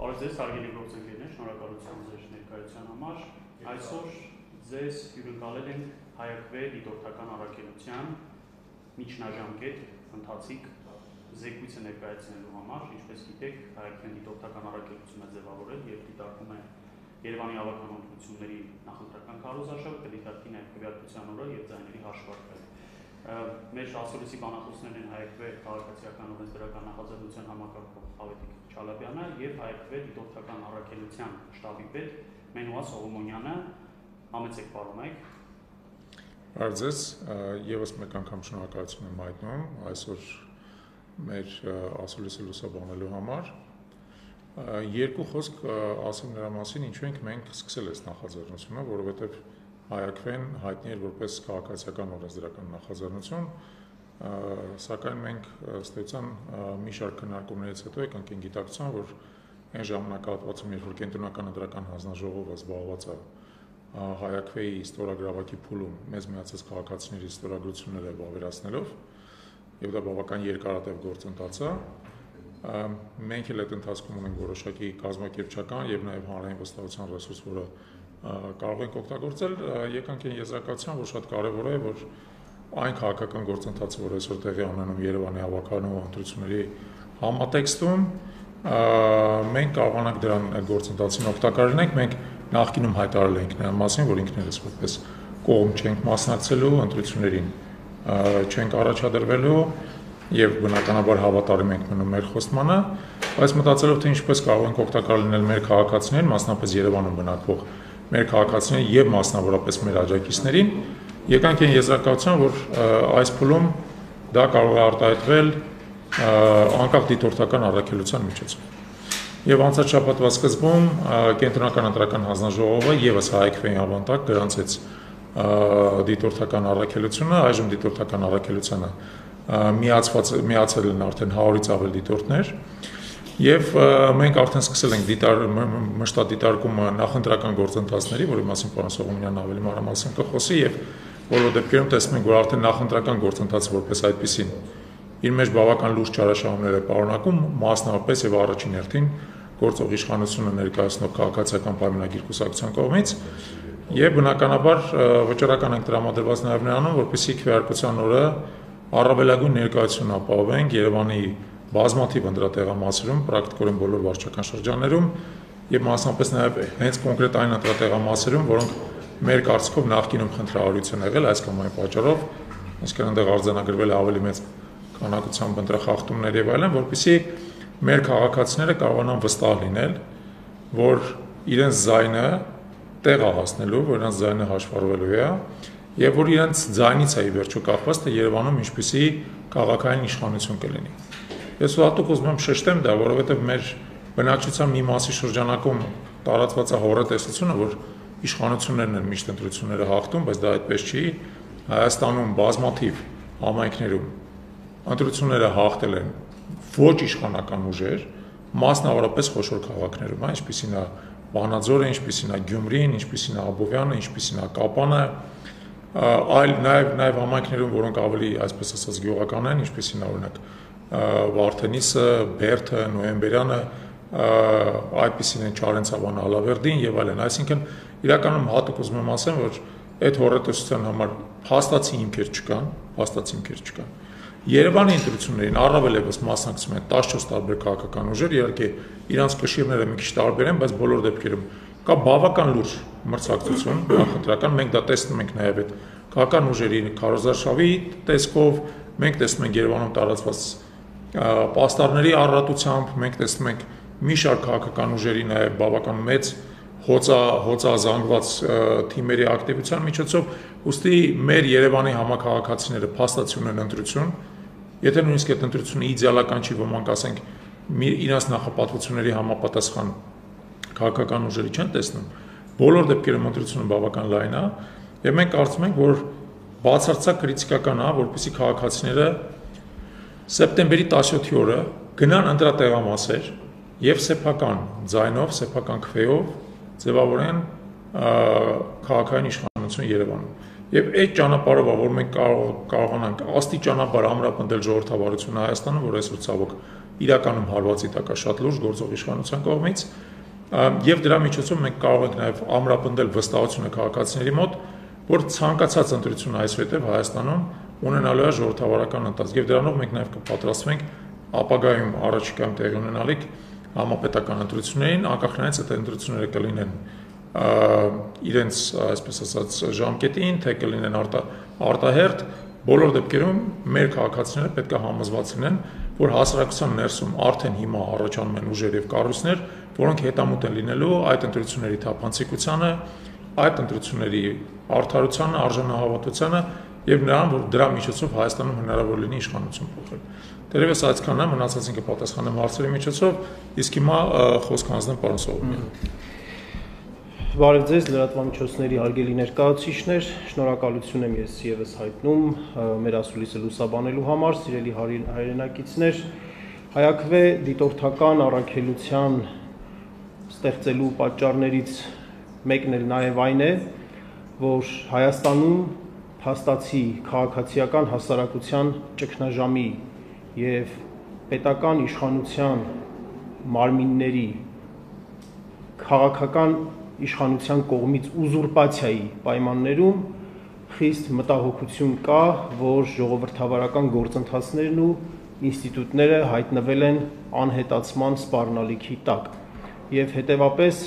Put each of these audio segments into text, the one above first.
Բարև ձեզ, հարգելի գործընկերներ, շնորհակալություն ձեր ներկայության համար։ Այսօր ձեզ հյուրընկալել ենք հայակվե դիտորդական առաքելության միջնաժամկետ ընթացիկ զեկույցը ներկայացնելու համար, ինչպես գիտեք, հայակվեն դիտորդական առաքելությունը ձևավորել եւ դիտարկում է Երևանի ավագան ընտրությունների նախընտրական քարոզարշավը, կդիտարկի նաեւ քվեարկության օրը եւ ձայների հաշվարկը։ Մեր ասորիսի բանախոսներն են հայակվե քաղաքացիական օրենսդրական նախաձեռնության համակարգող Ավետիք Չալաբյանը եւ հայակվե դիտորդական առաքելության շտաբի պետ Մենուա Սողոմոնյանը։ Համեցեք պարոնայք։ Բարև ձեզ, եւս մեկ անգամ շնորհակալություն եմ հայտնում այսօր մեր ասորիսը լուսաբանելու համար։ Երկու խոսք ասեմ նրա մասին, ինչու ենք մենք սկսել այս նախաձեռնությունը, որովհետեւ հայակվեն հայտնի էր որպես քաղաքացիական օրենսդրական նախաձեռնություն, սակայն մենք ըստ էության մի շարք քննարկումներից հետո եկանք այն գիտակցության, որ այն ժամանակահատվածում, երբ որ կենտրոնական ընտրական հանձնաժողովը զբաղված է հայակվեի ստորագրավակի փուլում մեզ միացած քաղաքացիների ստորագրությունները վավերացնելով, եւ դա բավական երկարատև գործընթաց է, մենք էլ այդ ընթացքում ունենք որոշակի կազմակերպչական եւ նաեւ հանրային վստահության ռեսուրս, որը կարող ենք օգտագործել, եկանք այն եզրակացության, որ շատ կարեւոր է, որ այն քաղաքական գործընթացը, որ այսօր տեղի ունենում Երևանի ավագանու ընտրությունների համատեքստում, մենք կարողանանք դրան գործընթացին օգտակար լինենք, մենք նախկինում հայտարարել ենք նրա մասին, որ ինքներս որպես կողմ չենք մասնակցելու ընտրություններին, չենք առաջադրվելու եւ բնականաբար հավատարիմ ենք մնում մեր խոստմանը, բայց մտածելով թե ինչպես կարող ենք օգտակար լինել մեր քաղաքացիներին, մասնապես Երևանում բնակվող մեր քաղաքացիներին եւ մասնավորապես մեր աջակիցներին, եկանք այն եզրակացության, որ այս փուլում դա կարող է արտահայտվել անկախ դիտորդական առաքելության միջոցով։ Եվ անցած շաբաթվա սկզբում կենտրոնական ընտրական հանձնաժողովը եւս հայակվեին ավանդակ գրանցեց դիտորդական առաքելությունը, այժմ դիտորդական առաքելությանը միացել են արդեն 100-ից ավել դիտորդներ, եւ մենք արդեն սկսել ենք մշտադիտարկումը նախընտրական գործընթացների, որի մասին պարոն Սողոմոնյանն ավելի մանրամասն կխոսի, եւ բոլոր դեպքերում տեսնում ենք, որ արդեն նախընտրական գործընթացը որպես այդպեսին իր մեջ բավական լուրջ չարաշահումներ է պարունակում, մասնավորապես եւ առաջին հերթին գործող իշխանությունը ներկայացնող քաղաքացիական պայմանագիր կուսակցության կողմից, եւ բնականաբար վճռական ենք տրամադրված նաեւ նրանում, որպեսզի քվեարկության օրը առավելագույն ներկայություն ապահովենք Երևանի բազմաթիվ ընտրատեղամասերում, պրակտիկորեն բոլոր վարչական շրջաններում եւ մասնապես նաեւ հենց կոնկրետ այն ընտրատեղամասերում, որոնք մեր կարծիքով նախկինում խնդրահարույց են եղել այս կամ այն պատճառով, այսինքն այնտեղ արձանագրվել է ավելի մեծ քանակությամբ ընտրախախտումներ եւ այլն, որպեսզի մեր քաղաքացիները կարողանան վստահ լինել, որ իրենց ձայնը տեղ է հասնելու, որ իրենց ձայնը հաշվառվելու է եւ որ իրենց ձայնից է ի վերջո կախված, թե Երևանում ինչպիսի քաղաքային իշխանություն կլինի։ Ես հատուկ ուզում եմ շեշտեմ դա, որովհետեւ մեր բնակչության մի մասի շրջանակում տարածված է հորատեսությունը, որ իշխանություններն են միշտ ընտրությունները հաղթում, բայց դա այդպես չի։ Հայաստանում բազմաթիվ համայնքներում ընտրությունները հաղթել են ոչ իշխանական ուժեր, մասնավորապես խոշոր քաղաքներում, ինչպիսին է Վանաձորը, ինչպիսին է Գյումրին, ինչպիսին է Աբովյանը, ինչպիսին է Կապանը, այլ նաեւ համայնքներում, որոնք ավելի, այսպես ասած, գյուղական են, ինչպիսին է օրինակ Վարդենիսը, Բերդը, Նոյեմբերյանը, այդպիսին են Չարենցավանը, Ալավերդին եւ այլն, այսինքն իրականում հատուկ ուզում եմ ասեմ, որ այդ հորատեսության համար փաստացի հիմքեր չկան։ Երևանի ընտրություններին առավել եւս մասնակցում են 14 տարբեր քաղաքական ուժեր, իհարկե իրանց կշիռները մի քիչ տարբեր են, բայց բոլոր դեպքերում կա բավական լուրջ մրցակցություն նախընտրական, մենք դա տեսնում ենք նաեւ այդ քաղաքական ուժերի քարոզարշավի տեսքով, մենք տեսնում ենք Երևանում տարածված պաստառների առատությամբ, մենք տեսնում ենք մի շարք քաղաքական ուժերի նաեւ բավական մեծ հոծազանգված թիմերի ակտիվության միջոցով, ուստի մեր Երևանի համակարգացիները փաստացի ունեն ընտրություն, եթե նույնիսկ այդ ընտրությունը իդեալական չի, ոմանք ասենք իրենց նախապատվությունների համապատասխան քաղաքական ուժերի չեն տեսնում, բոլոր դեպքերում ընտրությունը բավական լայն է, եւ մենք կարծում ենք, որ բացարձակ քրիտիկական է, որպեսզի քաղաքացիները սեպտեմբերի 17-ի օրը գնան ընտրատեղամասեր եւ սեփական ձայնով, սեփական քվեով ձևավորեն քաղաքային իշխանություն Երևանում։ Եվ այդ ճանապարհով, որ մենք կարողանանք աստիճանաբար ամրապնդել ժողովրդավարությունը Հայաստանում, որ այսօր ցավոք իրականում հարվածի տակ է շատ լուրջ գործող իշխանության կողմից, եւ դրա միջոցով մենք կարող ենք նաեւ ամրապնդել վստահությունը քաղաքացիների մոտ, որ ցանկացած ընտրություն այսուհետև Հայաստանում ունենալու է ժողովրդավարական ընթացք եւ դրանով մենք նաեւ կպատրաստվենք ապագայում առաջիկայում տեղի ունենալիք համապետական ընտրություններին, անկախ նրանից այդ ընտրությունները կլինեն իրենց, այսպես ասած, ժամկետին, թե կլինեն արտահերթ, բոլոր դեպքերում մեր քաղաքացիները պետք է համոզված լինեն, որ հասարակության ներսում արդեն հիմա առաջանում են ուժեր եւ կառույցներ, որոնք հետամուտ են լինելու այդ ընտրությունների թափանցիկությանը, այդ ընտրությունների արդարությանը, արժանահավատությանը եւ նրան, որ դրա միջոցով Հայաստանում հնարավոր լինի իշխանություն փոխել։ Դերևս այսքանն է, մնացածին կպատասխանեմ հարցերի միջոցով, իսկ հիմա խոսք հանձնեմ պարոն Սողոմյանին։ Բարև ձեզ, լրատվամիջոցների հարգելի ներկայացուցիչներ, շնորհակալություն եմ ես եւս հայտնում մեր ասուլիսը լուսաբանելու համար, սիրելի հայրենակիցներ, հայաքվե դիտորդական առաքելության ստեղծելու պատճառներից մեկն էլ նաեւ այն է, որ Հայաստանում փաստացի քաղաքացիական հասարակության ճգնաժամի եւ պետական իշխանության մարմինների քաղաքական իշխանության կողմից ուզուրպացիայի պայմաններում խիստ մտահոգություն կա, որ ժողովրդավարական գործընթացներն ու ինստիտուտները հայտնվել են անհետացման սպառնալիքի տակ եւ հետեւապես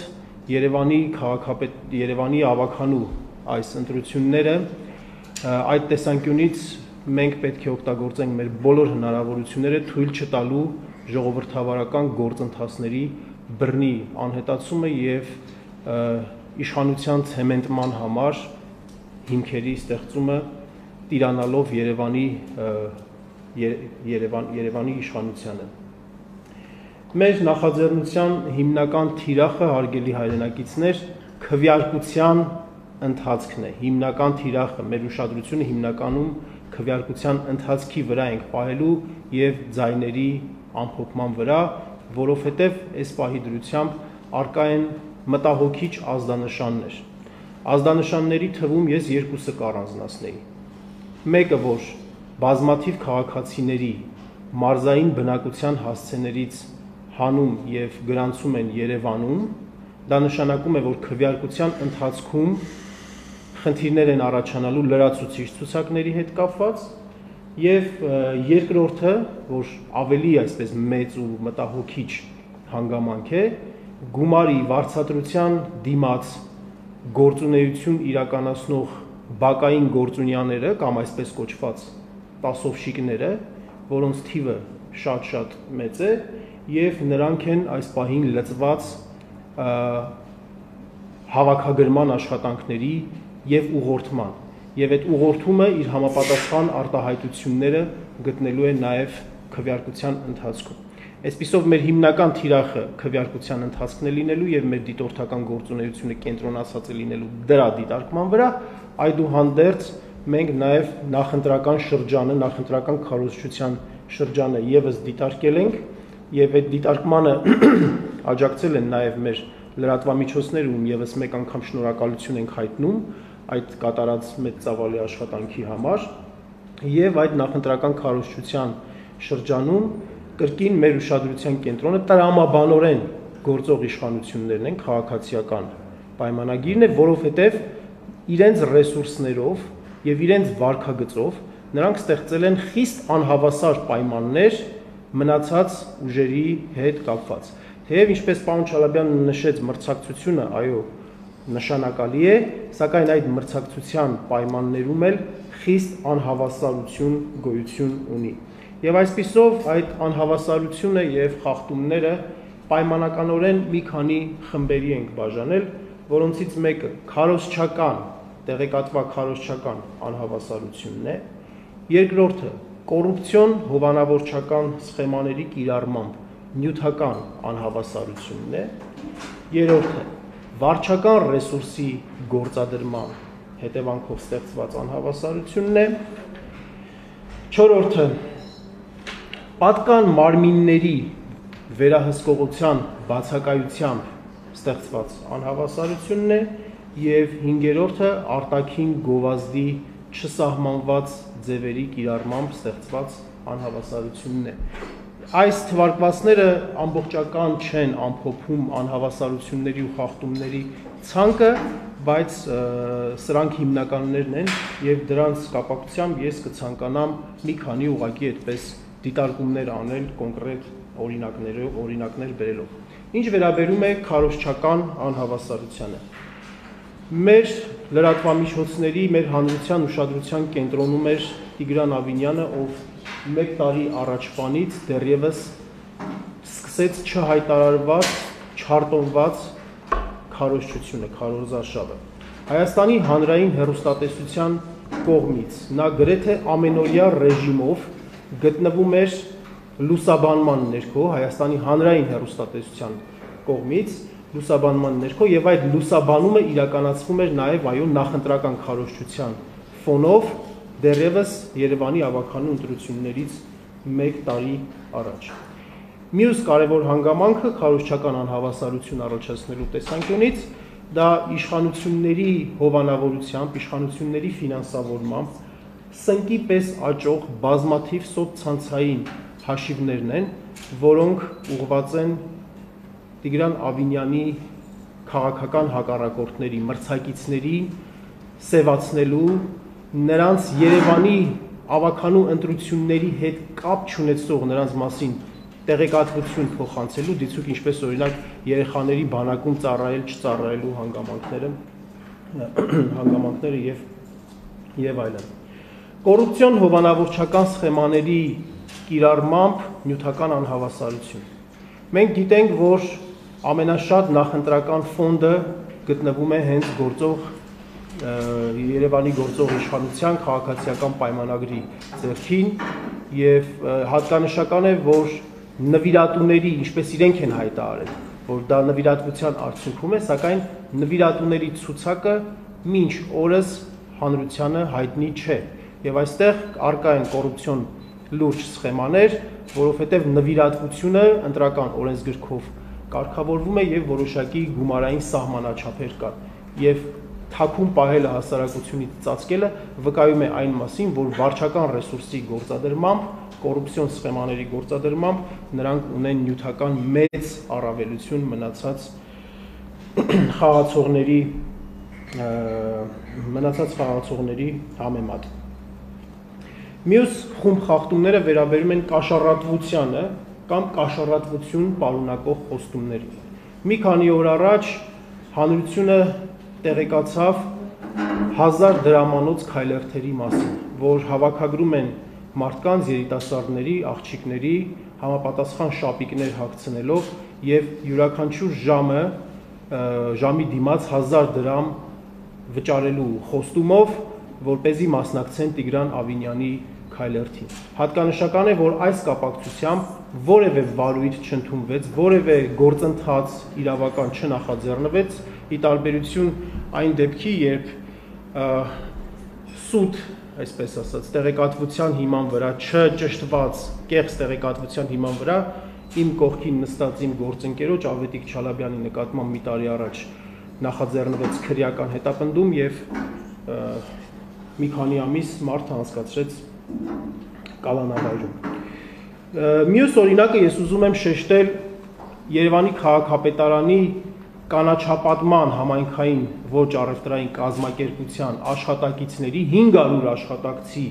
Երևանի ավականու այս ընտրությունները այդ տեսանկյունից մենք պետք է օգտագործենք մեր բոլոր հնարավորությունները թույլ չտալու ժողովրդավարական գործընթացների բռնի անհետացումը եւ իշխանության ցեմենտման համար հիմքերի ստեղծումը տիրանալով Երևանի իշխանությանը։ Մեր նախաձեռնության հիմնական թիրախը, հարգելի հայրենակիցներ, քվեարկության ընթացքն է։ Հիմնական թիրախը, մեր ուշադրությունը հիմնականում քվեարկության ընթացքի վրա ենք պահելու եւ ձայների ամփոփման վրա, որովհետեւ այս պահի դրությամբ արկա են մտահոգիչ ազդանշաններ։ Ազդանշանների թվում ես երկուսը կառանձնացնեի։ Մեկը, որ բազմաթիվ քաղաքացիների մարզային բնակության հասցեներից հանում եւ գրանցում են Երևանում, դա նշանակում է, որ քվեարկության ընթացքում խնդիրներ են առաջանալու լրացուցիչ ցուցակների հետ կապված եւ երկրորդը, որ ավելի այսպես մեծ ու մտահոգիչ հանգամանք է, գումարի վարձատրության դիմաց գործունեություն իրականացնող բակային գործունյաները կամ այսպես կոչված տասովշիկները, որոնց թիվը շատ մեծ է եւ նրանք են այս պահին լծված հավաքագրման աշխատանքների եւ ուղղորդման եւ այդ ուղղորդումը իր համապատասխան արտահայտությունները գտնելու է նաեւ քվեարկության ընթացքում։ Այսպիսով մեր հիմնական թիրախը քվեարկության ընթացքն է լինելու եւ մեր դիտորդական գործունեությունը կենտրոնացած է լինելու դրա դիտարկման վրա, այդուհանդերձ մենք նաեւ նախընտրական շրջանը, նախընտրական քարոզչության շրջանը եւս դիտարկել ենք եւ այդ դիտարկմանը աջակցել են նաեւ մեր լրատվամիջոցները, ում եւս մեկ անգամ շնորհակալություն ենք հայտնում այդ կատարած մեծ ծավալի աշխատանքի համար եւ այդ նախընտրական քարոզչության շրջանում կրկին մեր ուշադրության կենտրոնը տրամաբանորեն գործող իշխանություններն են, քաղաքացիական պայմանագիրն է, որովհետեւ իրենց ռեսուրսներով եւ իրենց վարքագծով նրանք ստեղծել են խիստ անհավասար պայմաններ մնացած ուժերի հետ կապված։ Թեև ինչպես պարոն Չալաբյանը նշեց, մրցակցությունը, այո, նշանակալի է, սակայն այդ մրցակցության պայմաններում էլ խիստ անհավասարություն գոյություն ունի։ Եվ այսպիսով այդ անհավասարությունը եւ խախտումները պայմանականորեն մի քանի խմբերի ենք բաժանել, որոնցից մեկը քարոզչական, տեղեկատվակ քարոզչական անհավասարությունն է, երկրորդը կոռուպցիոն հովանավորչական սխեմաների կիրառմամբ նյութական անհավասարությունն է, երրորդը վարչական ռեսուրսի գործադրման հետևանքով ստեղծված անհավասարությունն է, չորրորդը պատկան մարմինների վերահսկողության բացակայությամբ ստեղծված անհավասարությունն է եւ հինգերորդը արտաքին գովազդի չսահմանված ձևերի կիրառմամբ ստեղծված անհավասարությունն է։ Այս թվարկվածները ամբողջական չեն ամփոփում անհավասարությունների ու խախտումների ցանկը, բայց սրանք հիմնականներն են եւ դրանց կապակցությամբ ես կցանկանամ մի քանի ուղղակի այդպես դիտարկումներ անել կոնկրետ օրինակներ բերելով։ Ինչ վերաբերում է քարոզչական անհավասարությանը։ Մեր լրատվամիջոցների, մեր հանրության ուշադրության կենտրոնում էր Տիգրան Ավինյանը, ով 1 տարի առաջվանից դեռևս սկսեց չհայտարարված, չարտոնված քարոզչությունը, քարոզարշավը։ Հայաստանի հանրային հեռուստատեսության կողմից նա գրեթե ամենօրյա ռեժիմով գտնվում էր լուսաբանման ներքո, Հայաստանի հանրային հեռուստատեսության կողմից լուսաբանման ներքո եւ այդ լուսաբանումը իրականացվում էր նաեւ այո նախընտրական քարոզչության ֆոնով դեռևս Երևանի ավականու ընտրություններից 1 տարի առաջ։ Մյուս կարևոր հանգամանքը քարոզչական անհավասարություն առաջացնելու տեսանկյունից դա իշխանությունների հովանավորությամբ, իշխանությունների ֆինանսավորմամբ սնկի պես աճող բազմաթիվ սոցցանցային հաշիվներն են, որոնք ուղղված են Տիգրան Ավինյանի քաղաքական հակառակորդների, մրցակիցների սևացնելու, նրանց Երևանի ավականու ընտրությունների հետ կապ չունեցող նրանց մասին տեղեկատվություն փոխանցելու, դիցուք ինչպես օրինակ երեխաների բանակում ծառայել չծառայելու հանգամանքները եւ այլն։ Կոռուպցիոն հովանավորչական սխեմաների կիրառմամբ նյութական անհավասարություն։ Մենք գիտենք, որ ամենաշատ նախընտրական ֆոնդը գտնվում է հենց Երևանի գործող իշխանության քաղաքացիական պայմանագրի ձեռքին եւ հատկանշական է, որ նվիրատուների, ինչպես իրենք են հայտարարել, որ դա նվիրատվության արդյունքում է, սակայն նվիրատուների ցուցակը մինչ օրս հանրությանը հայտնի չէ եւ այստեղ արկա են կոռուպցիոն լուրջ սխեմաներ, որովհետեւ նվիրատվությունը ընտրական օրենսգրքով կարգավորվում է եւ որոշակի գումարային սահմանաչափեր կան եւ թաքուն պահելը հասարակությունից ծածկելը վկայում է այն մասին, որ վարչական ռեսուրսի գործադրմամբ, կոռուպցիոն սխեմաների գործադրմամբ նրանք ունեն նյութական մեծ առավելություն մնացած խաղացողների համեմատ։ Մյուս խումբ խախտումները վերաբերում են կաշառատվությանը կամ կաշառատվություն պարունակող խոստումներին։ Մի քանի օր առաջ հանրությունը տեղեկացավ 1000 դրամանոց քայլերթերի մասին, որ հավաքագրում են մարդկանց, երիտասարդների, աղջիկների համապատասխան շապիկներ հագցնելով եւ յուրաքանչյուր ժամի դիմաց 1000 դրամ վճարելու խոստումով, որպեսզի մասնակցեն Տիգրան Ավինյանի քայլերթին։ Հատկանշական է, որ այս կապակցությամբ որևէ վարույթ չընդունվեց, որևէ գործընթաց իրավական չնախաձեռնվեց, ի տարբերություն այն դեպքի, երբ սուտ, այսպես ասած, տեղեկատվության հիման վրա, չճշտված կեղծ տեղեկատվության հիման վրա իմ կողքին նստած իմ գործընկերոջ Ավետիք Չալաբյանի նկատմամբ մի տարի առաջ նախաձեռնվեց քրեական հետապնդում եւ մի քանի ամիս մարդը անցկացրեց կալանավայրում։ Մյուս օրինակը ես ուզում եմ շեշտել Երևանի քաղաքապետարանի կանաչապատման համայնքային ոչ առևտրային կազմակերպության աշխատակիցների 500 աշխատակցի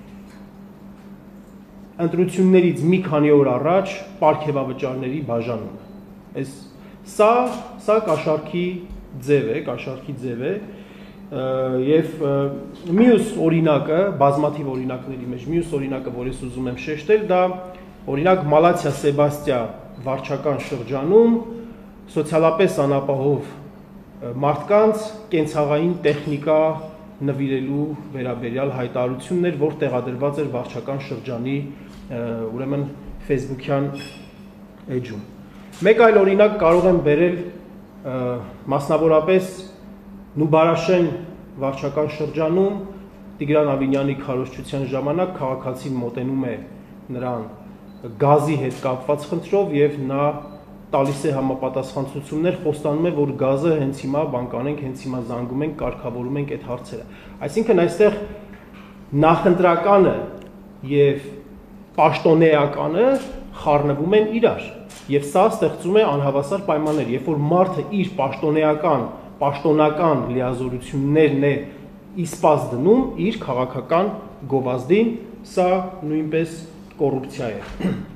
ընտրություններից մի քանի օր առաջ պարգևավճարների բաժանումը։ Սա կաշառքի ձև է, եւ մյուս օրինակը, բազմաթիվ օրինակների մեջ մյուս օրինակը, որ ես ուզում եմ շեշտել, դա օրինակ Մալացիա Սեբաստիա վարչական շրջանում սոցիալապես անապահով մարդկանց կենցաղային տեխնիկա նվիրելու վերաբերյալ հայտարարություններ, որ տեղադրված էր վարչական շրջանի ուրեմն Facebook-յան էջում։ Մեկ այլ օրինակ կարող եմ բերել մասնավորապես Նուբարաշեն վարչական շրջանում Տիգրան Ավինյանի քարոզչության ժամանակ քաղաքացին մոտենում է նրան գազի հետ կապված խնդրով եւ նա տալիս է համապատասխան ցուցումներ, խոստանում է, որ գազը հենց հիմա բանկանենք, հենց հիմա զանգում ենք, կարգավորում ենք այդ հարցերը։ Այսինքն այստեղ նախընտրականը եւ պաշտոնեականը խառնվում են իրար եւ սա ստեղծում է անհավասար պայմաններ, երբ որ մարդը իր պաշտոնական լիազորություններն է իսպաս դնում իր քաղաքական գովազդին, սա նույնպես կոռուպցիա է։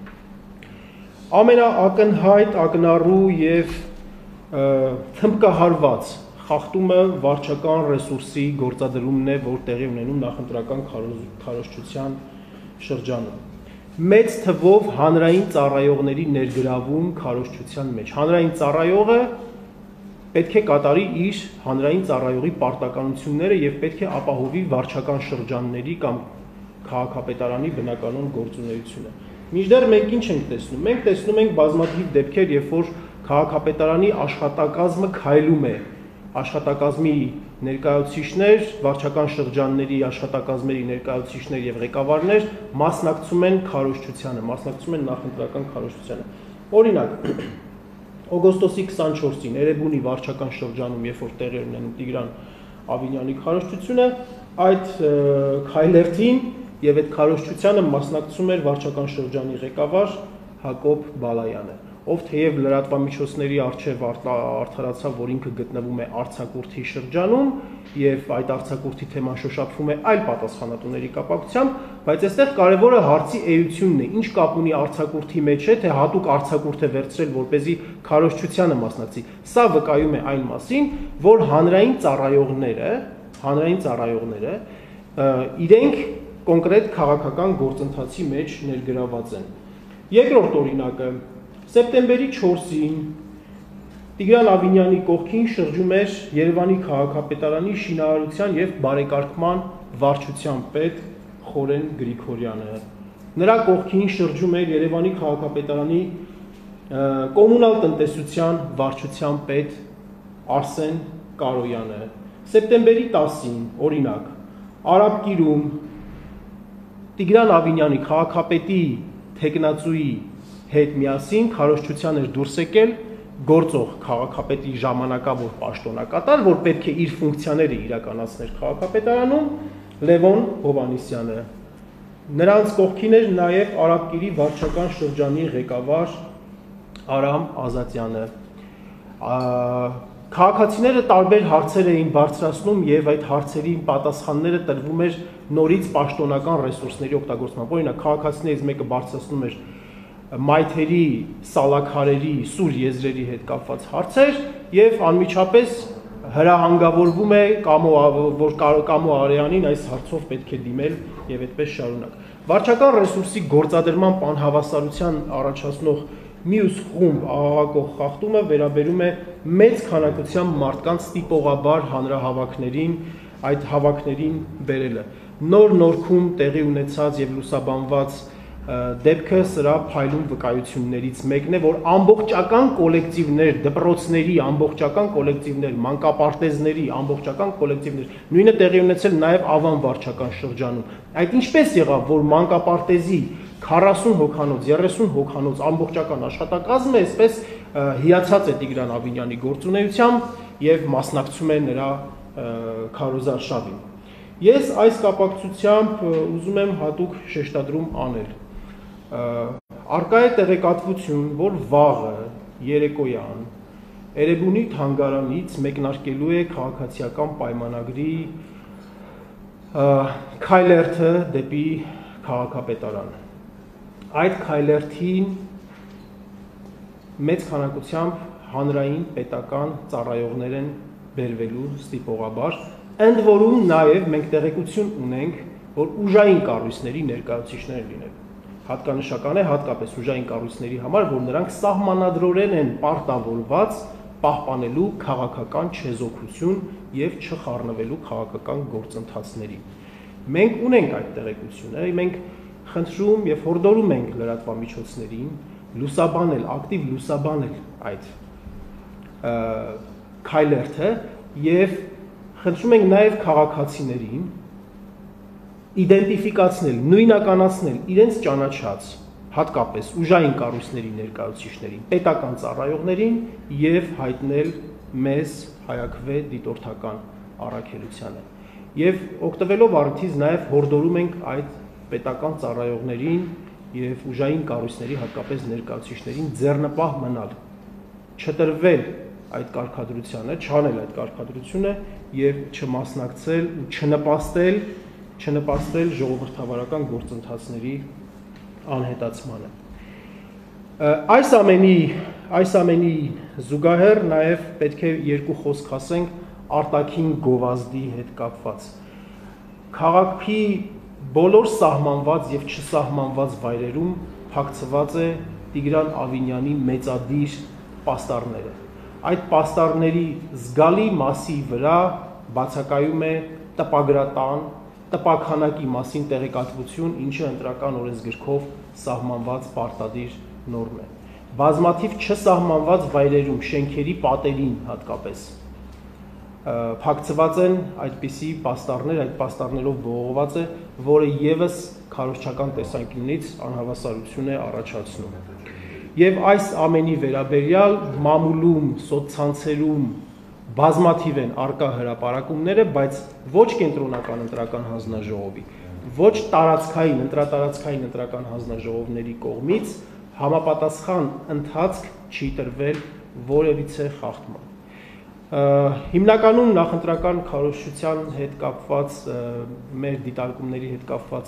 Ամենաակնհայտ, ակնառու եւ թմբկահարված խախտումը վարչական ռեսուրսի գործադրումն է, որ տեղի ունենում նախընտրական քարոզչության շրջանում։ Մեծ թվով հանրային ծառայողների ներգրավում քարոզչության մեջ։ Հանրային ծառայողը պետք է կատարի իր հանրային ծառայողի պարտականությունները եւ պետք է ապահովի վարչական շրջանների կամ քաղաքապետարանի բնականոն գործունեությունը։ Մինչդեռ մենք ինչ ենք տեսնում։ Մենք տեսնում ենք բազմաթիվ դեպքեր, երբ որ քաղաքապետարանի աշխատակազմը քայլում է, աշխատակազմի ներկայացուցիչներ, վարչական շրջանների աշխատակազմերի ներկայացուցիչներ եւ ղեկավարներ մասնակցում են քարոզչությանը, մասնակցում են նախընտրական քարոզչությանը։ Օրինակ, օգոստոսի 24-ին Էրեբունի վարչական շրջանում, երբ որ տեղի ունենում Տիգրան Ավինյանի քարոզչությունը, այդ քայլերթին եւ այդ քարոզչությանը մասնակցում էր վարչական շրջանի ղեկավար Հակոբ Բալայանը, ով թեև լրատվամիջոցների առջև արդարացավ, որ ինքը գտնվում է արձակուրդի շրջանում եւ այդ արձակուրդի թեման շոշափվում է այլ պատասխանատուների կապակցությամբ, բայց այստեղ կարևորը հարցի էությունն է, ինչ կապ ունի արձակուրդի մեջ է, թե հատուկ արձակուրդ է վերցրել, որպեսզի քարոզչությանը մասնակցի։ Սա վկայում է այն մասին, որ հանրային ծառայողները իրենք կոնկրետ քաղաքական գործընթացի մեջ ներգրաված են։ Երկրորդ օրինակը, սեպտեմբերի 4-ին Տիգրան Ավինյանի կողքին շրջում էր Երևանի քաղաքապետարանի շինարարության եւ բարեկարգման վարչության պետ Խորեն Գրիգորյանը։ Նրա կողքին շրջում էր Երևանի քաղաքապետարանի կոմունալ տնտեսության վարչության պետ Արսեն Կարոյանը։ Սեպտեմբերի 10-ին, օրինակ, Արաբկիրում Տիգրան Ավինյանի քաղաքապետի թեկնածուի հետ միասին քարոզչության էր դուրս եկել գործող քաղաքապետի ժամանակավոր պաշտոնակատար, որ պետք է իր ֆունկցիաները իրականացներ քաղաքապետարանում, Լևոն Հովհաննիսյանը։ Նրանց կողքին էր նաև Արաբկիրի վարչական շրջանի ղեկավար Արամ Ազատյանը։ Քաղաքացիները տարբեր հարցեր էին բարձրացնում եւ այդ հարցերի պատասխանները տրվում էր նորից պաշտոնական ռեսուրսների օգտագործմամբ։ Օրինակ, քաղաքացիներից մեկը բարձրացնում էր մայթերի, սալաքարերի, սուր եզրերի հետ կապված հարցեր եւ անմիջապես հրահանգավորվում է որ Կամո Արեյանին այս հարցով պետք է դիմել եւ այդպես շարունակ։ Վարչական ռեսուրսի գործադրման անհավասարության առաջացնող մյուս խումբ աղաղակող խախտումը վերաբերում է մեծ քանակությամբ մարդկանց տիպողաբար հանրահավաքներին, այդ հավաքներին բերելը։ Նոր Նորքում տեղի ունեցած եւ լուսաբանված դեպքը սրա փայլուն վկայություններից մեկն է, որ ամբողջական կոլեկտիվներ, դպրոցների ամբողջական կոլեկտիվներ, մանկապարտեզների ամբողջական կոլեկտիվներ, նույնը տեղի ունեցել նաև Ավան վարչական շրջանում։ Այդ ինչպես եղավ, որ մանկապարտեզի 40 հոգանոց, 30 հոգանոց ամբողջական աշխատակազմը այսպես հիացած է Տիգրան Ավինյանի գործունեությամբ եւ մասնակցում է նրա քարոզարշավին։ Ես այս կապակցությամբ ուզում եմ հատուկ շեշտադրում անել։ Արկա է տեղեկատվություն, որ վաղը երեկոյան Էրեբունի թանգարանից մեկնարկելու է քաղաքացիական պայմանագրի քայլերթը դեպի քաղաքապետարան։ Այդ քայլերթին մեծ քանակությամբ հանրային պետական ծառայողներ են բերվելու ստիպողաբար, ընդ որում նաև մենք տեղեկություն ունենք, որ ուժային կառույցների ներկայացուցիչներ լինելու։ Հատկանշական է հատկապես ուժային կառույցների համար, որ նրանք սահմանադրորեն են պարտավորված պահպանելու քաղաքական չեզոքություն եւ չխառնվելու քաղաքական գործընթացներին։ Մենք ունենք այդ տեղեկությունը, մենք խնդրում եւ հորդորում ենք լրատվամիջոցներին լուսաբանել, ակտիվ լուսաբանել այդ քայլերթը եւ խնդրում ենք նաեւ քաղաքացիներին իդենտիֆիկացնել, նույնականացնել իրենց ճանաչած, հատկապես ուժային կառույցների ներկայացուցիչներին, պետական ծառայողներին եւ հայտնել մեզ հայաքվե դիտորդական առաքելությանը։ Եվ օգտվելով առիթից նաեւ հորդորում ենք այդ պետական ծառայողներին եւ ուժային կառույցների, հատկապես ներկայացուցիչներին ձեռնպահ մնալ, չտրվել այդ կարգադրությանը, չանել այդ կարգադրությունը եւ չմասնակցել ու չնպաստել ժողովրդավարական գործընթացների անհետացմանը։ Այս ամենի զուգահեռ նաև պետք է երկու խոսք ասենք արտաքին գովազդի հետ կապված։ Քաղաքի բոլոր սահմանված եւ չսահմանված վայրերում փակցված է Տիգրան Ավինյանի մեծադիր պաստառները։ Այդ պաստառների զգալի մասի վրա բացակայում է տպագրատան, տպաքանակի մասին տեղեկատվություն, ինչը ընտրական օրենսգրքով սահմանված պարտադիր նորմ է։ Բազմաթիվ չսահմանված վայրերում, շենքերի պատերին հատկապես փակցված են այդպիսի պաստառներ, այդ պաստառներով բողոված է, որը եւս քարոզչական տեսանկյունից անհավասարություն է առաջացնում։ Եվ այս ամենի վերաբերյալ մամուլում, սոցցանցերում բազմաթիվ են արկա հրապարակումները, բայց ոչ կենտրոնական ընտրական հանձնաժողովի, ոչ ընտրատարածքային ընտրական հանձնաժողովների կողմից համապատասխան ընթացք չի տրվել որևիցե խախտման։ Հիմնականում նախընտրական քարոզչության հետ կապված մեր դիտարկումների հետ կապված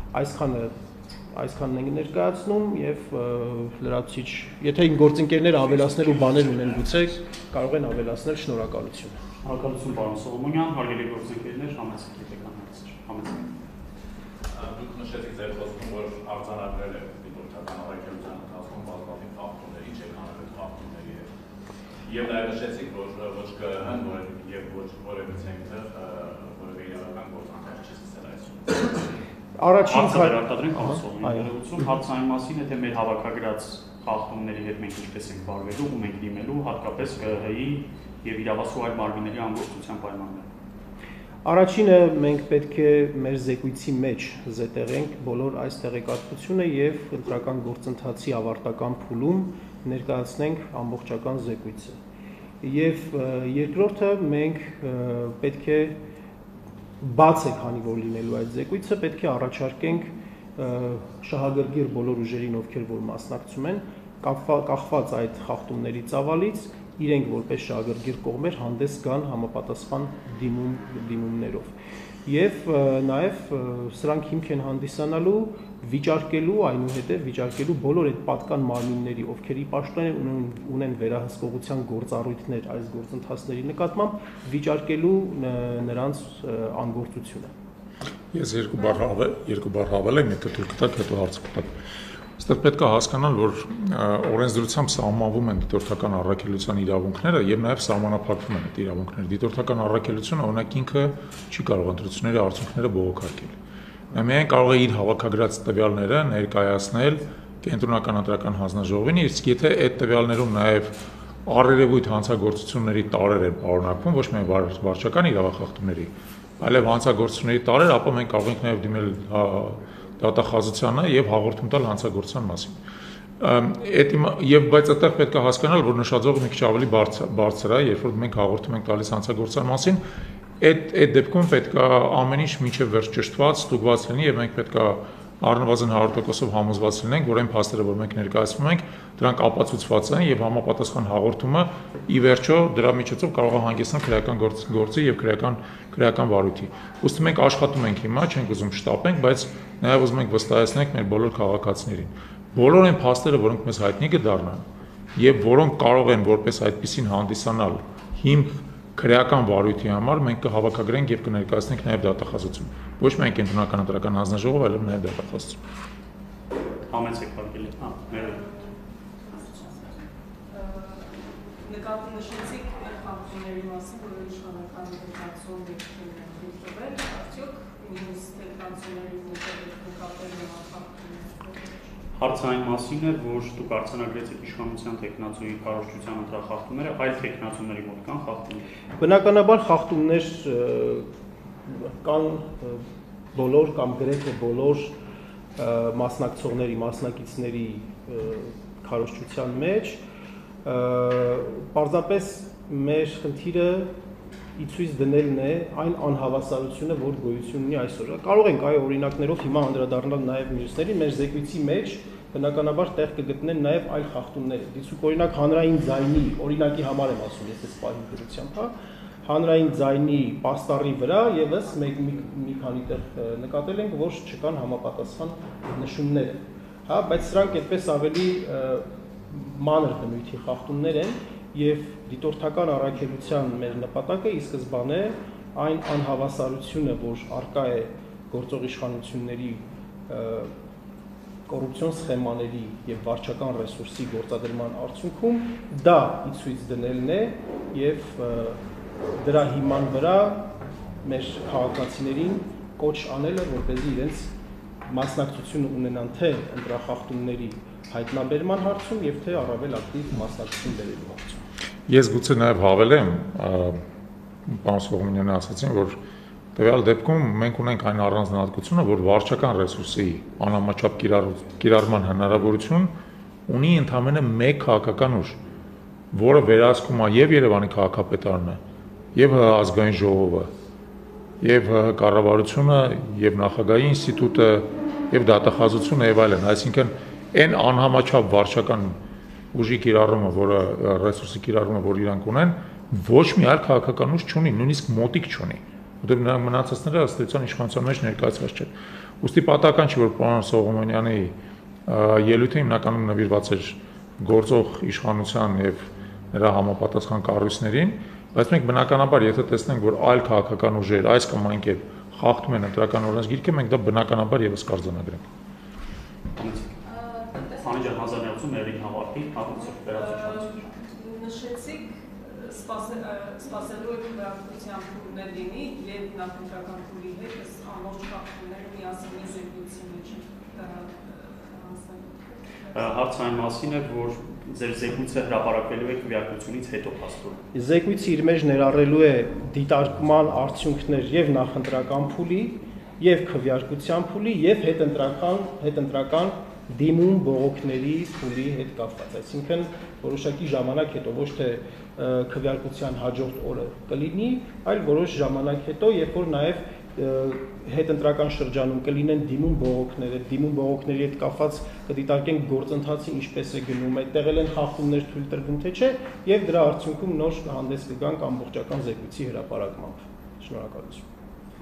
այսքանն ենք ներկայացնում եւ լրացուցիչ, եթե գործընկերները ավելացնելու բաներ ունեն գուցե կարող են ավելացնել, շնորհակալություն։ Շնորհակալություն պարոն Սողոմոնյան, հարգելի գործընկերներ, համեցեք եկան հարցեր։ Համեցեք։ Դուք նշեցիք ձեր խոսքում, որ արձանագրել եք դիտորդական առաքելության ընթացքում բազմաթիվ խախտումներ, ինչ եք անել այդ խախտումների հետ։ Եվ նաև նշեցիք, որ ոչ ԿՀ-ն եւ ոչ որևէ ցենտր որևէ իրավական գործընթաց չի սկսել այսօր։ Առաջին հարցը այն մասին է, թե մեր հավաքագրած խախտումների հետ մենք ինչպես ենք վարվելու ու մենք դիմելու հատկապես ԿՀ-ի եւ իրավասու այլ մարմինների անգործության պայմանները։ Առաջինը մենք պետք է մեր զեկույցի մեջ զետեղենք բոլոր այս տեղեկատվությունը եւ ընտրական գործընթացի ավարտական փուլում ներկայացնենք ամբողջական զեկույցը։ Եվ երկրորդը մենք պետք է բաց է, քանի որ լինելու այդ զեկույցը, պետք է առաջարկենք շահագրգիռ բոլոր ուժերին, ովքեր որ մասնակցում են, կախված այդ խախտումների ծավալից, իրենք որպես շահագրգիռ կողմեր հանդես գան համապատասխան դիմումներով։ Եվ նաև սրանք հիմք են հանդիսանալու վիճարկելու, այնուհետև վիճարկելու բոլոր այդ պատկան մարմինների, ովքերի պաշտոն ունեն վերահսկողության գործառույթներ այս գործընթացների նկատմամբ, վիճարկելու նրանց անգործությունը։ Ես երկու բառ հավելեմ, եթե թույլ կտաք, հետո հարցը կտաք։ Այստեղ պետք է հասկանալ, որ օրենսդրությամբ սահմանվում են դիտորդական առաքելության իրավունքները եւ նաեւ սահմանափակվում են այդ իրավունքները։ Դիտորդական առաքելությունը օրինակ ինքը չի կարող ընտրությունների արդյունքները բողոքարկել։ Նա միայն կարող է իր հավաքագրած տվյալները ներկայացնել կենտրոնական ընտրական հանձնաժողովին, իսկ եթե այդ տվյալներում նաեւ առերևույթ հանցագործությունների տարեր են պարունակվում, ոչ միայն վարչական իրավախախտումների, այլև հանցագործությունների տարեր, ապա մենք կարող ենք նաեւ դիմել դատախազությանը եւ հաղորդում տալ հանցագործության մասին։ Բայց այդտեղ պետք է հասկանալ, որ նշաձողը մի քիչ ավելի բարձր է, երբ որ մենք հաղորդում ենք տալիս հանցագործության մասին, այդ դեպքում պետք է ամեն ինչ մինչև վերջ ճշտված, ստուգված լինի եւ մենք պետք է առնվազն 100%-ով համոզված լինենք, որ այն փաստերը, որ մենք ներկայացնում ենք, դրանք ապացուցված են եւ համապատասխան հաղորդումը ի վերջո դրա միջոցով կարող է հանգեցնել քրեական գործի եւ քրեական վարույթի։ Ուստի մենք աշխատում ենք հիմա, չենք ուզում շտապենք, բայց նաեւ ուզում ենք վստահեցնենք մեր բոլոր քաղաքացիներին։ Բոլոր այն փաստերը, որոնք մեզ հայտնի կդառնան եւ որոնք կարող են որպես այդպեսին հանդիսանալ հիմք քրեական վարույթի համար, մենք կհավաքագրենք եւ կներկայացնենք նաեւ դատախազություն։ Ոչ միայն կենտրոնական ընտրական հանձնաժողով, այլև նաեւ դատախազություն։ Համեցեք հարգելի։ Նկատի նշեցիք խախտումների մասին, որ իշխանական դեպքերում դեպքեր արդյոք մյուս դեպքերների նկատել Հարցը այն մասին էր, որ դուք արձանագրեցիք իշխանության տեխնացուի քարոզչության ընտրախախտումները, այլ տեխնացուների մոտ կան խախտումներ։ Բնականաբար խախտումներ կան բոլոր կամ գրեթե բոլոր մասնակիցների քարոզչության մեջ, պարզապես մեր խնդիրը ի ցույց դնելն է այն անհավասարությունը, որ գոյություն ունի այսօր։ Կարող ենք այո օրինակներով հիմա անդրադառնալ նաև մյուսներին, մեր զեկույցի մեջ բնականաբար տեղ կգտնեն նաև այլ խախտումներ։ Դիցուք օրինակ հանրային ձայնի, օրինակի համար եմ ասում, ես այս պահի դրությամբ, հա, հանրային ձայնի պաստառի վրա եւս մի քանի տեղ նկատել ենք, որ չկան համապատասխան նշումներ, հա, բայց սրանք այդպես ավելի մանր բնույթի խախտումներ են եւ դիտորդական առաքելության մեր նպատակը ի սկզբանե այն անհավասարությունը, որ արկա է գործող իշխանությունների կոռուպցիոն սխեմաների եւ վարչական ռեսուրսի գործադրման արդյունքում դա ի ցույց դնելն է եւ դրա հիման վրա մեր քաղաքացիներին կոչ անելը, որպեսզի իրենց մասնակցություն ունենան թե ընտրախախտումների հայտնաբերման հարցում եւ թե առավել ակտիվ մասնակցություն բերելու հարցում։ Ես գուցե նաեւ հավելեմ, պարոն Սողոմոնյանը ասացին, որ տվյալ դեպքում մենք ունենք այն առանձնահատկությունը, որ վարչական ռեսուրսի անհամաչափ կիրառման հնարավորություն ունի ընդամենը մեկ քաղաքական ուժ, որը վերահսկում է եւ Երևանի քաղաքապետարանը, եւ ազգային ժողովը, եւ կառավարությունը, եւ նախագահի ինստիտուտը, եւ դատախազությունը եւ այլն, այսինքն այն անհամաչափ վարչական ուժի կիրառումը, որը ռեսուրսի կիրառումը, որ իրանք ունեն, ոչ մի այլ քաղաքական ուժ չունի, նույնիսկ մոտիկ չունի, որտեղ նրանք մնացածները ըստ էության իշխանության մեջ ներկայացված չեն։ Ուստի պատահական չի, որ պարոն Սողոմոնյանի ելույթը հիմնականում նվիրված էր գործող իշխանության եւ նրա համապատասխան կառույցներին, բայց մենք բնականաբար, եթե տեսնենք, որ այլ քաղաքական ուժեր այս կամ այն կերպ խախտում են ընտրական օրենսգիրքը, մենք դա բնականաբար եւս կարձանագրենք։ Անջան 1980 ներին հավատի, հատուցող վերացուցիչ։ Նշեցիք սպասելու եք վերաբերության փուլներ լինի եւ նախընտրական փուլի հետ այս ամբողջ խախտումները միասին մի զեկույցի մեջ Հարցը այն մասին է, որ ձեր զեկույցը հրապարակվելու է քվեարկությունից հետո փաստորեն։ Զեկույցը իր մեջ ներառելու է դիտարկման արդյունքներ եւ նախընտրական փուլի, եւ քվեարկության փուլի, եւ հետընտրական դիմում բողոքների փուլի հետ կապված, այսինքն որոշակի ժամանակ հետո ոչ թե քվեարկության հաջորդ օրը կլինի, այլ որոշ ժամանակ հետո, երբ որ նաև հետընտրական շրջանում կլինեն դիմում բողոքների հետ կապված կդիտարկենք գործընթացը ինչպես է գնում, այդտեղ են խախտումներ թույլ տրվում թե չէ, եւ դրա արդյունքում նոր հանդես կգանք ամբողջական զեկույցի հրապարակմամբ։ Շնորհակալություն։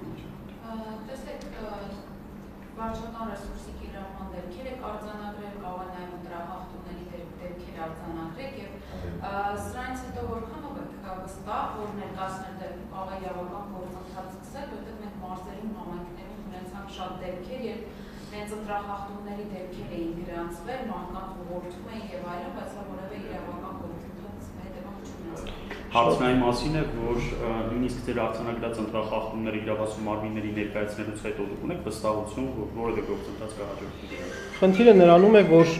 Տեսեք, վարչական ռեսուրսի կիրառման դեպքեր եք արձանագրել, կարող է նաև ընտրախախտումների դեպքեր արձանագրեք եւ սրանից հետո որքանով եք վստահ, որ ներկայացնել կարող է իրավական գործընթաց սկսել, որտեղ մենք մարզերին համայնքներում ունեցանք շատ դեպքեր, երբ հենց ընտրախախտումների դեպքեր էին գրանցվել, մարդկանց ուղղորդում էին եւ այլն, բայց որևէ իրավական գործընթաց հետևանք չունեցավ։ Հարցն այն մասին է, որ նույնիսկ ձեր արձանագրած ընտրախախտումների իրավասու մարմինների ներկայացնելուց հետո դուք ունեք վստահություն, որ որևէ գործընթաց կհաջորդի։ Խնդիրը նրանում է, որ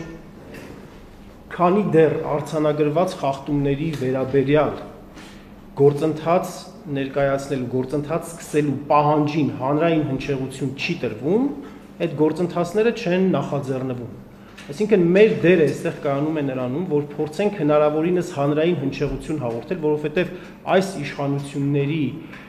քանի դեռ արձանագրված խախտումների վերաբերյալ գործընթաց ներկայացնելու, գործընթաց սկսելու պահանջին հանրային հնչեղություն չի տրվում, այդ գործընթացները չեն նախաձեռնվում։ Այսինքն մեր դերը այստեղ կայանում է նրանում, որ փորձենք հնարավորինս հանրային հնչեղություն հաղորդել, որովհետև այս իշխանությունների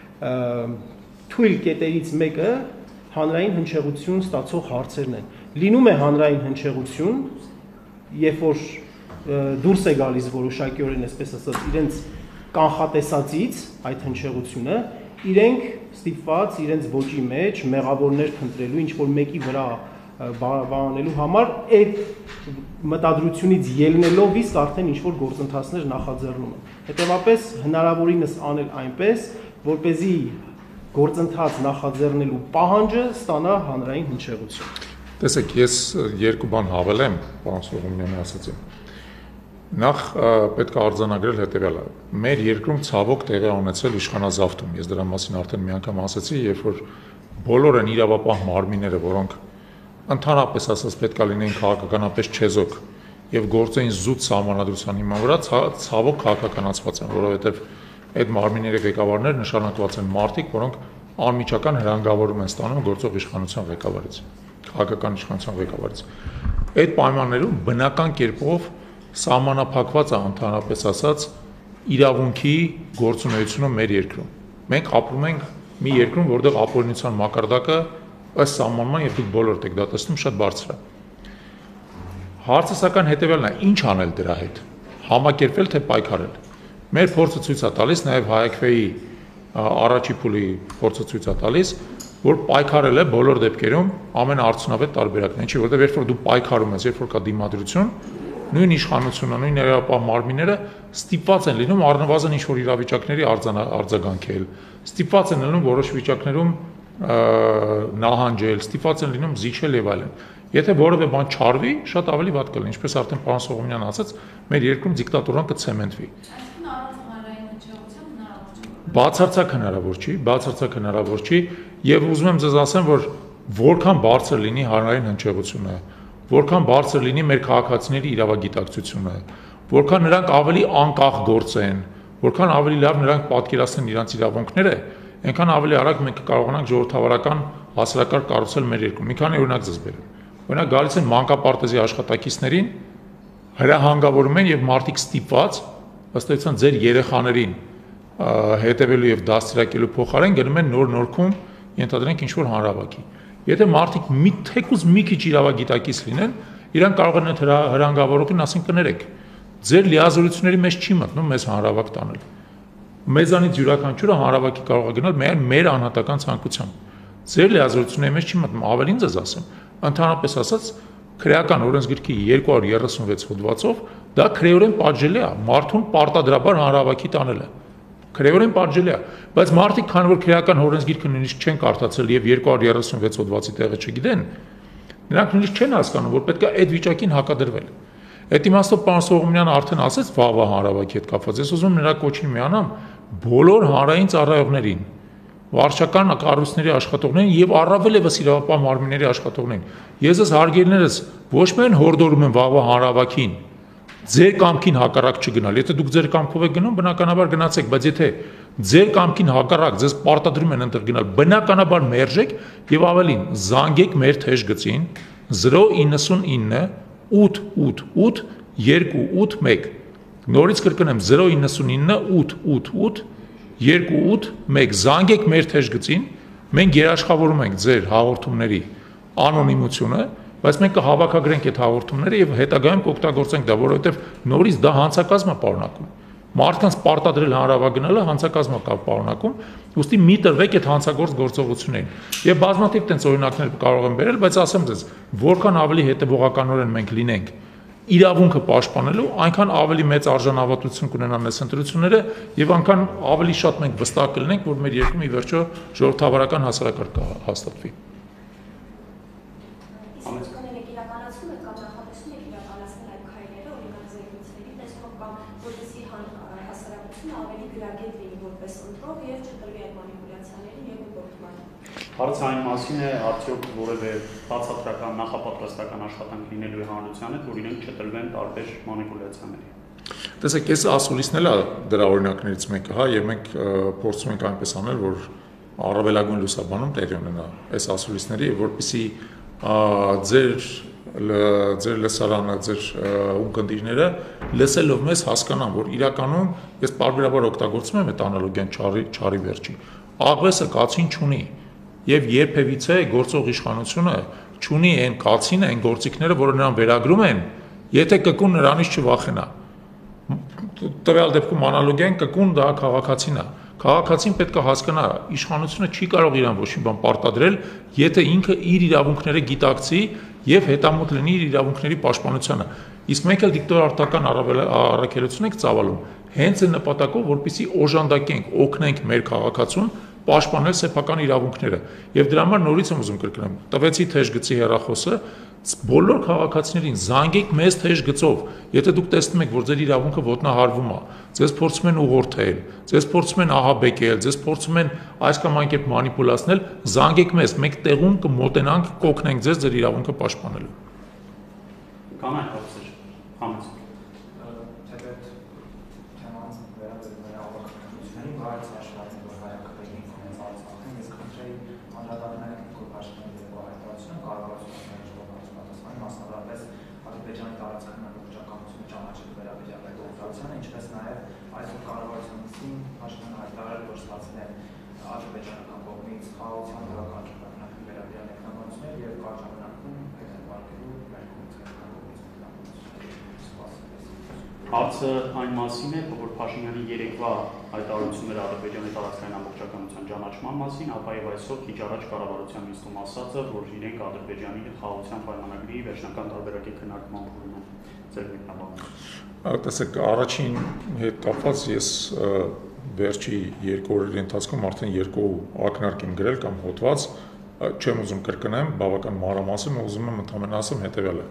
թույլ կետերից մեկը հանրային հնչեղություն ստացող հարցերն են։ Լինում է հանրային հնչեղություն, երբ որ դուրս է գալիս որոշակիորեն, այսպես ասած, իրենց կանխատեսածից այդ հնչեղությունը, իրենք ստիպված իրենց ոճի մեջ մեղավորներ փնտրելու, ինչ որ մեկի վրա բանանելու համար այդ մտադրությունից ելնելով իսկ արդեն ինչ որ գործընթացներ նախաձեռնում են։ Հետևաբար հնարավորինս անել այնպես, որպեսզի գործընթաց նախաձեռնելու պահանջը ստանա հանրային հնչեղություն։ Տեսեք, ես երկու բան հավելեմ, պարոն Սողոմոնյանի ասացին։ Նախ պետք է արձանագրել հետևյալը։ Մեր երկրում ցավոք տեղի ունեցել իշխանազավթում։ Ես դրա մասին արդեն մի անգամ ասացի, երբ որ բոլոր են իրավապահ մարմինները, որոնք ընդհանրապես ասած պետք է լինեին քաղաքականապես չեզոք եւ գործեին զուտ սահմանադրության հիման վրա, ցավոք քաղաքականացված են, որովհետեւ այդ մարմինների ղեկավարներ նշանակված են մարդիկ, որոնք անմիջական հրանգավորում են ստանում գործող իշխանության ղեկավարից, քաղաքական իշխանության ղեկավարից։ Այդ պայմաններում բնական կերպով սահմանափակված է ընդհանրապես ասած իրավունքի գործունեությունը մեր երկրում։ Մենք ապրում ենք մի երկրում, որտեղ ապօրինության մակարդակը ըստ սահմանման եւ դուք բոլորդ եք դա տեսնում շատ բարձր է։ Հարցը սակայն հետեւյալն է, ինչ անել դրա հետ։ Համակերպել թե պայքարել։ Մեր փորձը ցույց է տալիս, նաեւ Հայաքվեի առաջի փուլի փորձը ցույց է տալիս, որ պայքարել է բոլոր դեպքերում ամենաարդյունավետ տարբերակն է, ինչի որտեղ երբ որ դու պայքարում ես, երբ որ կա դիմադրություն, նույն իշխանությունը, նույն ներապահ մարմինները ստիպված են լինում առնվազն ինչ-որ իրավիճակների արձագանքել, ստիպված են լինում որոշ վիճակներում նահանջել, ստիպված են լինում զիջել եւ այլն։ Եթե որևէ բան չարվի, շատ ավելի վատ կլինի, ինչպես արդեն պարոն Սողոմոնյանը ասաց, մեր երկրում դիկտատորան կցեմենտվի։ Բացարձակ հնարավոր չի, եւ ուզում եմ ձեզ ասեմ, որ որքան բարձր լինի հանրային հնչեղությունը, որքան բարձր լինի մեր քաղաքացիների իրավագիտակցությունը, որքան նրանք ավելի անկախ գործեն, որքան ավելի լավ նրանք պատկերացնեն իրենց իրավունքները, այնքան ավելի արագ մենք կկարողանանք ժողովրդավարական հասարակարգ կառուցել մեր երկրում։ Մի քանի օրինակ ձեզ բերեմ։ Օրինակ գալիս են մանկապարտեզի աշխատակիցներին, հրահանգավորում են եւ մարդիկ ստիպված, ըստ էության ձեր երեխաներին հետևելու եւ դաստիարակելու փոխարեն գնում են նոր նորքում, ենթադրենք ինչ-որ հանրավակի։ Եթե մարդիկ թեկուզ մի քիչ իրավագիտակից լինեն, իրանք կարող են հրանգավորողին ասեն կներեք, ձեր լիազորությունների մեջ չի մտնում մեզ հանրավակ տանել։ Մեզանից յուրաքանչյուրը հանրավակի կարող է գնալ միայն մեր անհատական ցանկությամբ։ Ձեր լիազորությունների մեջ չի մտնում, ավելին ձեզ ասեմ, ընդհանրապես ասած, քրեական օրենսգրքի 236 հոդվածով դա քրեորեն պատժելի է, մարդուն պարտադրաբար հանրավակի տանելը։ Քրեորեն պատժելի է, բայց մարդիկ, քանի որ քրեական օրենսգիրքը նույնիսկ չեն կարդացել եւ 236 հոդվածի տեղը չգիտեն, նրանք նույնիսկ չեն հասկանում, որ պետք է այդ վիճակին հակադրվել։ Այդ իմաստով պարոն Սողոմոնյանը արդեն ասեց վաղվա հանրավակի հետ կապված։ Ես ուզում եմ նրա կոչին միանամ բոլոր հանրային ծառայողներին, վարչական կառույցների աշխատողներին եւ առավել եւս իրավապահ մարմինների աշխատողներին։ Ես հարգելիներս ոչ միայն հորդորում եմ վաղվա հանրավակին ձեր կամքին հակառակ չգնալ։ Եթե դուք ձեր կամքով եք գնում, բնականաբար գնացեք, բայց եթե ձեր կամքին հակառակ ձեզ պարտադրում են ընտր գնալ, բնականաբար մերժեք եւ ավելին, զանգեք մեր թեժ գծին 099 888 281։ Նորից կրկնեմ 099 888 281, զանգեք մեր թեժ գծին, մենք երաշխավորում ենք ձեր հաղորդումների անոնիմությունը, բայց մենք կհավաքագրենք այդ հաղորդումները եւ հետագայում կօգտագործենք դա, որովհետեւ նորից դա հանցակազմ է պարունակում։ Մարդկանց պարտադրել հանրավակ գնալը հանցակազմ է պարունակում, ուստի մի տրվեք այդ հանցագործ գործողություններին։ Եվ բազմաթիվ տենց օրինակներ կարող եմ բերել, բայց ասեմ ձեզ, որքան ավելի հետևողականորեն մենք լինենք իրավունքը պաշտպանելու, այնքան ավելի մեծ արժանավատություն կունենան այս ընտրությունները եւ այնքան ավելի շատ մենք վստահ կլինենք, որ մեր երկրում ի վերջո ժողովրդավարական հասարակարգ կհաստատվի։ Հարցը այն մասին է, արդյոք որևէ բացատրական նախապատրաստական աշխատանք լինելու է հանրության հետ, որ իրենք չտրվեն տարբեր մանիպուլյացիաների։ Տեսեք, այս ասուլիսն էլ է դրա օրինակներից մեկը, հա, եւ մենք փորձում ենք այնպես անել, որ առավելագույն լուսաբանում տեղի ունենա այս ասուլիսների, եւ որպեսզի ձեր լսարանը, ձեր ունկնդիրները լսելով մեզ հասկանան, որ իրականում ես պարբերաբար օգտագործում եմ այդ անալոգիան չարի վերջի։ Աղվեսը կացին չունի։ Եվ երբևիցե գործող իշխանությունը չունի այն կացին, այն գործիքները, որը նրան վերագրում են, եթե կկուն նրանից չվախենա։ Տվյալ դեպքում անալոգիային կկուն դա քաղաքացին է։ Քաղաքացին պետք է հասկանա, իշխանությունը չի կարող իրան ոչ մի բան պարտադրել, եթե ինքը իր իրավունքները գիտակցի եւ հետամուտ լինի իր իրավունքների պաշտպանությանը։ Իսկ մենք էլ դիկտատորական առաքելություն ենք ծավալում, հենց այն նպատակով, որպեսզի օժանդակենք, օգնենք մեր քաղաքացուն պաշտպանել սեփական իրավունքները։ Եվ դրա համար նորից եմ ուզում կրկնեմ, տվեցի թեժ գծի հեռախոսը բոլոր քաղաքացիներին զանգեք մեզ թեժ գծով։ Եթե դուք տեսնում եք, որ ձեր իրավունքը ոտնահարվում է, ձեզ փորձում են ուղղորդել, ձեզ փորձում են ահաբեկել, ձեզ փորձում են այս կամ այն կերպ մանիպուլացնել, զանգեք մեզ, մենք տեղում կմոտենանք, կօգնենք ձեզ ձեր իրավունքը պաշտպանելու։ Կան այդ հարցեր, համեցեք։ խաղաղության դրական շրջանակի վերաբերյալ մեկնաբանություններ եւ կարճամենակում հետևարկելու մեր Հարցը այն մասին է, որ Փաշինյանի երեկվա հայտարարությունները Ադրբեջանի տարածքային ամբողջականության ճանաչման մասին, ապա եւ այսօր քիչ առաջ կառավարության նիստում ասացը, որ իրենք Ադրբեջանի հետ խաղաղության պայմանագրի վերջնական տարբերակի քննարկման փուլում են ձեր մեկնաբանությունը։ Տեսեք, առաջին հետ կապված ես վերջի 2 օրերի ընթացքում արդեն 2 ակնարկ եմ գրել կամ հոդված, չեմ ուզում կրկնեմ, բավական մանրամասն, ուզում եմ ընդհանրապես ասեմ հետևյալը։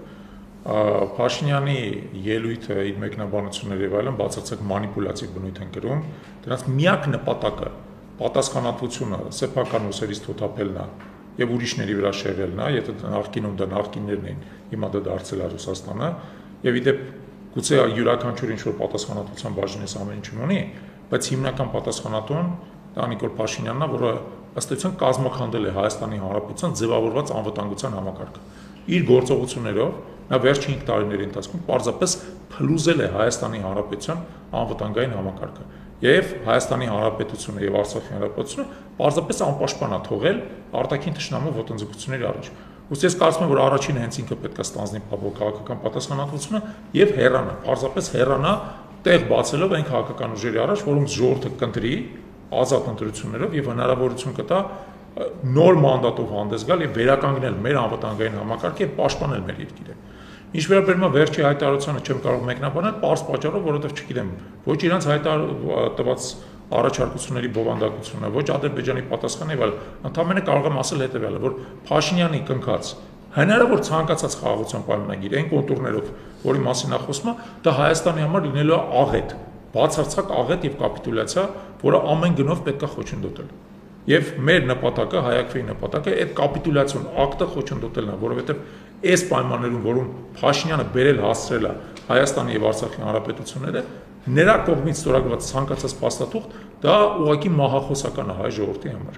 Փաշինյանի ելույթը, իր մեկնաբանությունները եւ այլն բացարձակ մանիպուլյատիվ բնույթ են կրում, դրանց միակ նպատակը պատասխանատվությունը սեփական ուսերից թոթափելն է եւ ուրիշների վրա շեղելն է, եթե նախկինում դա նախկիններն էին, հիմա դա դարձել է Ռուսաստանը, եւ իդեպ գուցե յուրաքանչյուր ինչ-որ պատասխանատվության բաժինես ամեն ինչ ունի, բայց հիմնական պատասխանատուն դա Նիկոլ Փաշինյանն է, որը ըստ էության կազմաքանդել է Հայաստանի Հանրապետության ձևավորված անվտանգության համակարգը։ Իր գործողություններով նա վերջին 5 տարիների ընթացքում պարզապես փլուզել է Հայաստանի Հանրապետության անվտանգային համակարգը եւ Հայաստանի Հանրապետությունը եւ Արցախի Հանրապետությունը պարզապես անպաշտպան է թողել արտաքին թշնամու ոտնձգությունների առաջ։ Ուսի ես կարծում եմ, որ առաջինը հենց ինքը պետք է ստանձնի քաղաքական պատասխանատվությունը եւ հեռանա, պարզապես հեռանա տեղ բացելով այն քաղաքական ուժերի առաջ, որոնց ժողովուրդը կընտրի ազատ ընտրություններով եւ հնարավորություն կտա նոր մանդատով հանդես գալ եւ վերականգնել մեր անվտանգային համակարգը եւ պաշտպանել մեր երկիրը։ Ինչ վերաբերում է վերջի հայտարարությանը չեմ կարող մեկնաբանել, պարզ պատճառով, որովհետեւ չգիտեմ, ոչ իրանց տված առաջարկությունների բովանդակությունը, ոչ Ադրբեջանի պատասխանը եւ այլ, ընդհանրապես կարող եմ ասել հետեւյալը, որ Փաշինյանի կնքած հնարավոր ցանկացած խաղաղության պայմանագիր այն կոնտուրներով, որի մասին նա խոսում է, դա Հայաստանի համար լինելու է աղետ, բացարձակ աղետ եւ կապիտուլյացիա, որը ամեն գնով պետք է խոչընդոտել։ Եվ մեր նպատակը, Հայ-Ակվեի նպատակը այդ կապիտուլյացիոն ակտը խոչընդոտելն է, որովհետեւ այս պայմաններում, որում Փաշինյանը բերել հասցրել է Հայաստանի եւ Արցախի հանրապետությունները, նրա կողմից ստորագրված ցանկացած փաստաթուղթ դա ուղղակի մահախոսական է հայ ժողովրդի համար։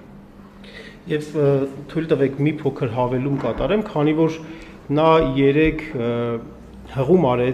Եվ թույլ տվեք մի փոքր հավելում կատարեմ, քանի որ նա երեք հղում արեց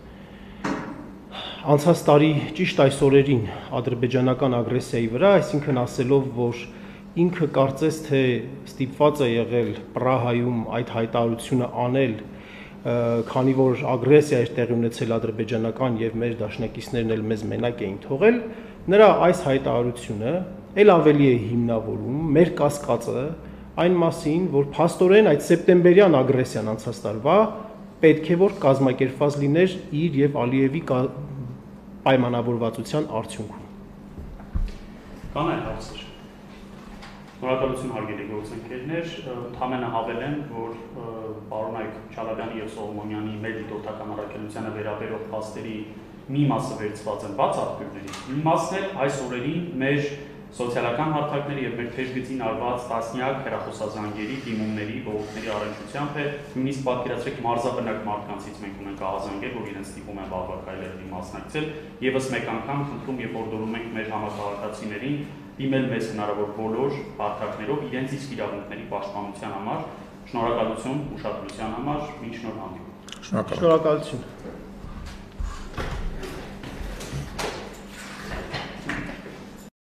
անցած տարի ճիշտ այս օրերին ադրբեջանական ագրեսիայի վրա, այսինքն ասելով, որ ինքը կարծես թե ստիպված է եղել Պրահայում այդ հայտարարությունը անել, քանի որ ագրեսիա էր տեղի ունեցել ադրբեջանական եւ մեր դաշնակիցներն էլ մեզ մենակ էին թողել, նրա այս հայտարարությունը ել ավելի է հիմնավորում մեր կասկածը այն մասին, որ փաստորեն այդ սեպտեմբերյան ագրեսիան անցած տարվա պետք է որ կազմակերպված լիներ իր եւ Ալիևի պայմանավորվածության արդյունքում։ Կան այլ հարցեր։ Շնորհակալություն հարգելի գործընկերներ, ընդհանրապես հավելեմ, որ պարոն Այգ Չալաբյանի եւ Սողոմոնյանի մեր դիտորդական առաքելությանը վերաբերող փաստերի մի մասը վերցված են բաց աղբյուրներից, մի մասն էլ այս օրերին մեր սոցիալական հարթակների եւ մեր թեժգծին արված տասնյակ հեռախոսազանգերի, դիմումների, բողոքների առնչությամբ է, նույնիսկ պատկերացրեք մարզաբնակ մարդկանցից մենք ունենք ահազանգեր, որ իրենց ստիպում են վաղվակայլերին մասնակցել, եւս մեկ անգամ խնդրում եւ օրդորում ենք մեր համակարգացիներին դիմել մեզ հնարավոր բոլոր հարթակներով իրենց իսկ իրավունքների պաշտպանության համար։ Շնորհակալություն ուշադրության համար, մինչ նոր հանդիպում։ Շնորհակալություն։